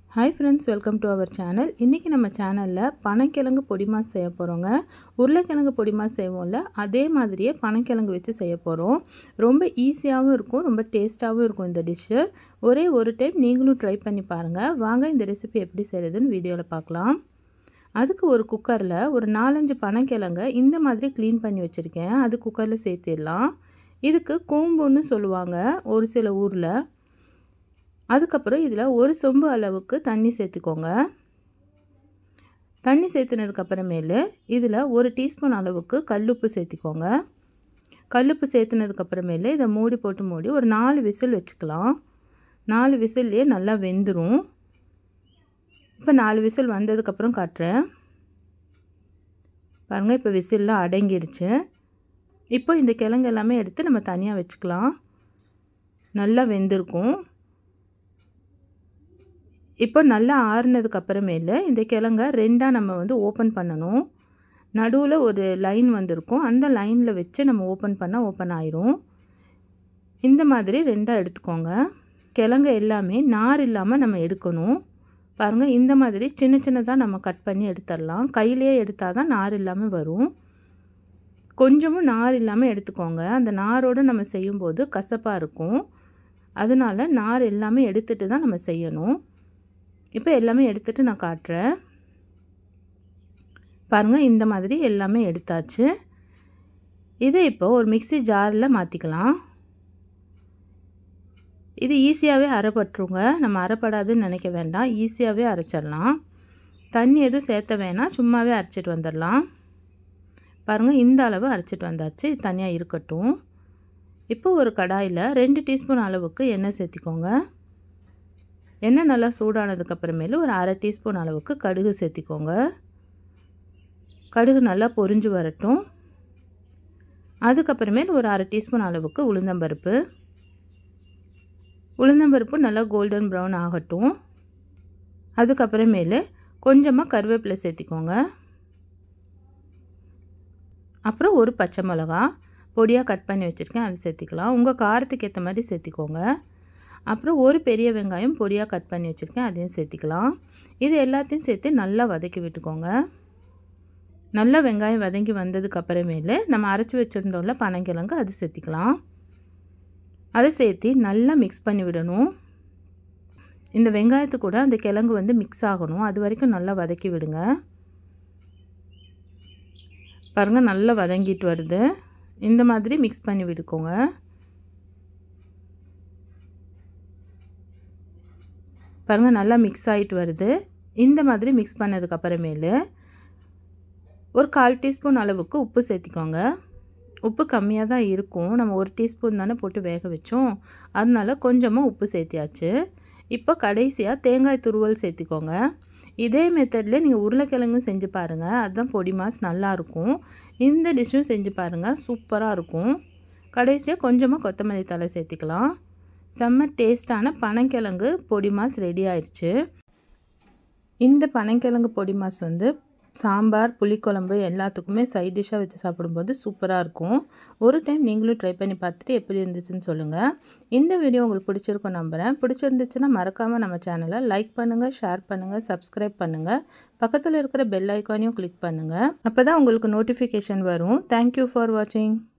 Hi friends, welcome to our channel. இன்னைக்கு நம்ம சேனல்ல பனங்கிழங்கு பொடி மாஸ் செய்ய போறோங்க. உருளைக்கிழங்கு பொடி மாஸ் செய்வோம்ல, அதே மாதிரியே பனங்கிழங்கு வச்சு செய்ய போறோம். ரொம்ப ஈஸியாவும் இருக்கும், ரொம்ப டேஸ்டாவும் இருக்கும் இந்த டிஷ். ஒரே ஒரு டைம் நீங்களும் ட்ரை பண்ணி பாருங்க. வாங்க இந்த ரெசிபி எப்படி செய்யறதுன்னு வீடியோல பார்க்கலாம். அதுக்கு ஒரு குக்கர்ல ஒரு 4-5 பனங்கிழங்க இந்த மாதிரி க்ளீன் பண்ணி வச்சிருக்கேன். அது குக்கர்ல சேர்த்திடலாம். இதுக்கு கூம்புன்னு சொல்லுவாங்க ஒரு சில ஊர்ல. அதுக்கப்புறம் இதில் ஒரு சொம்பு அளவுக்கு தண்ணி சேர்த்துக்கோங்க. தண்ணி சேர்த்துனதுக்கு அப்புறமேலு இதில் ஒரு டீஸ்பூன் அளவுக்கு கல்லுப்பு சேர்த்திக்கோங்க. கல்லுப்பு சேர்த்துனதுக்கு அப்புறமேலு இதை மூடி ஒரு 4 விசில் வச்சுக்கலாம். 4 விசில்லையே நல்லா வெந்துடும். இப்போ 4 விசில் வந்ததுக்கப்புறம் காட்டுறேன். பாருங்கள், இப்போ விசில்லாம் அடங்கிருச்சு. இப்போ இந்த கிழங்கு எல்லாமே எடுத்து நம்ம தனியாக வச்சுக்கலாம். நல்லா வெந்திருக்கும். இப்போ நல்லா ஆறுனதுக்கு அப்புறமேல இந்த கிழங்க ரெண்டாக நம்ம ஓப்பன் பண்ணணும். நடுவில் ஒரு லைன் வந்திருக்கும். அந்த லைனில் வச்சு நம்ம ஓப்பன் ஆயிரும். இந்த மாதிரி ரெண்டாக எடுத்துக்கோங்க. கிழங்கு எல்லாமே நார் இல்லாமல் நம்ம எடுக்கணும். பாருங்கள், இந்த மாதிரி சின்ன சின்னதாக நம்ம கட் பண்ணி எடுத்துடலாம். கையிலேயே எடுத்தால் தான் நார் இல்லாமல் வரும். கொஞ்சமும் நார் இல்லாமல் எடுத்துக்கோங்க. அந்த நாரோடு நம்ம செய்யும்போது கசப்பாக இருக்கும். அதனால் நார் எல்லாமே எடுத்துகிட்டு தான் நம்ம செய்யணும். இப்போ எல்லாமே எடுத்துகிட்டு நான் காட்டுறேன். பாருங்கள், இந்த மாதிரி எல்லாமே எடுத்தாச்சு. இதை இப்போ ஒரு மிக்ஸி ஜாரில் மாற்றிக்கலாம். இது ஈஸியாகவே அரைப்பட்டுருங்க. நம்ம அரைப்படாதுன்னு நினைக்க வேண்டாம். ஈஸியாகவே அரைச்சிடலாம். தண்ணி எதுவும் சேர்த்த வேணாம், சும்மாவே அரைச்சிட்டு வந்துடலாம். பாருங்கள், இந்த அளவு அரைச்சிட்டு வந்தாச்சு. இது தனியாக இருக்கட்டும். இப்போ ஒரு கடாயில் 2 டீஸ்பூன் அளவுக்கு எண்ணெய் சேர்த்திக்கோங்க. எண்ணெய் நல்லா சூடானதுக்கப்புறமேலு ஒரு அரை டீஸ்பூன் அளவுக்கு கடுகு சேர்த்திக்கோங்க. கடுகு நல்லா பொரிஞ்சு வரட்டும். அதுக்கப்புறமேல் ஒரு அரை டீஸ்பூன் அளவுக்கு உளுந்தம்பருப்பு. உளுந்தம்பருப்பு நல்லா கோல்டன் ப்ரௌன் ஆகட்டும். அதுக்கப்புறமேலு கொஞ்சமாக கருவேப்பிலை சேர்த்திக்கோங்க. அப்புறம் ஒரு பச்சை மிளகா பொடியாக கட் பண்ணி வச்சுருக்கேன், அது சேர்த்திக்கலாம். உங்கள் காரத்துக்கு ஏற்ற மாதிரி சேர்த்திக்கோங்க. அப்புறம் ஒரு பெரிய வெங்காயம் பொடியாக கட் பண்ணி வச்சுருக்கேன், அதையும் சேர்த்திக்கலாம். இது எல்லாத்தையும் சேர்த்து நல்லா வதக்கி விட்டுக்கோங்க. நல்லா வெங்காயம் வதங்கி வந்ததுக்கு அப்புறமேலு நம்ம அரைச்சி வச்சுருந்தோம்ல பனங்கிழங்கு, அது சேர்த்திக்கலாம். அதை சேர்த்து நல்லா மிக்ஸ் பண்ணி விடணும். இந்த வெங்காயத்து கூட அந்த கிழங்கு மிக்ஸ் ஆகணும். அது வரைக்கும் நல்லா வதக்கி விடுங்க. பாருங்கள், நல்லா வதங்கிட்டு வருது. இந்த மாதிரி மிக்ஸ் பண்ணி விட்டுக்கோங்க. பாருங்கள், நல்லா மிக்ஸ் ஆகிட்டு வருது. இந்த மாதிரி மிக்ஸ் பண்ணதுக்கப்புறமேலு ஒரு 1/4 டீஸ்பூன் அளவுக்கு உப்பு சேர்த்திக்கோங்க. உப்பு கம்மியாக தான் இருக்கும். நம்ம 1 டீஸ்பூன் தானே போட்டு வேக வச்சோம். அதனால கொஞ்சமாக உப்பு சேர்த்தியாச்சு. இப்போ கடைசியாக தேங்காய் துருவல் சேர்த்திக்கோங்க. இதே மெத்தடில் நீங்கள் உருளைக்கிழங்கும் செஞ்சு பாருங்கள். அதுதான் பொடி மாஸ் நல்லாயிருக்கும். இந்த டிஷ்ஷும் செஞ்சு பாருங்கள், சூப்பராக இருக்கும். கடைசியாக கொஞ்சமாக கொத்தமல்லி தழை சேர்த்திக்கலாம். செம்ம டேஸ்டான பனங்கிழங்கு பொடி மாஸ் ரெடி ஆயிடுச்சு. இந்த பனங்கிழங்கு பொடி மாஸ் சாம்பார், புளிக்குழம்பு எல்லாத்துக்குமே சைட் டிஷ்ஷாக வச்சு சாப்பிடும்போது சூப்பராக இருக்கும். ஒரு டைம் நீங்களும் ட்ரை பண்ணி பார்த்துட்டு எப்படி இருந்துச்சுன்னு சொல்லுங்கள். இந்த வீடியோ உங்களுக்கு பிடிச்சிருக்கும் நம்புகிறேன். பிடிச்சிருந்துச்சுன்னா மறக்காமல் நம்ம சேனலை லைக் பண்ணுங்கள், ஷேர் பண்ணுங்கள், சப்ஸ்கிரைப் பண்ணுங்கள். பக்கத்தில் இருக்கிற பெல் ஐக்கானையும் கிளிக் பண்ணுங்கள். அப்போ தான் உங்களுக்கு நோட்டிஃபிகேஷன் வரும். தேங்க்யூ ஃபார் வாட்சிங்.